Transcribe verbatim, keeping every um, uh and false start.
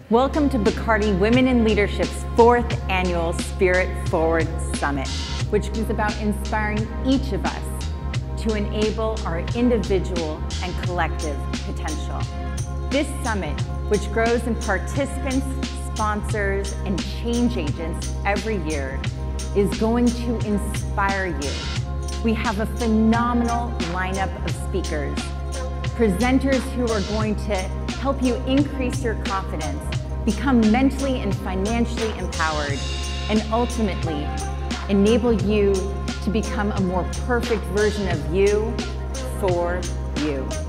Welcome to Bacardi Women in Leadership's fourth annual Spirit Forward Summit, which is about inspiring each of us to enable our individual and collective potential. This summit, which grows in participants, sponsors, and change agents every year, is going to inspire you. We have a phenomenal lineup of speakers, presenters who are going to help you increase your confidence, become mentally and financially empowered, and ultimately enable you to become a more perfect version of you for you.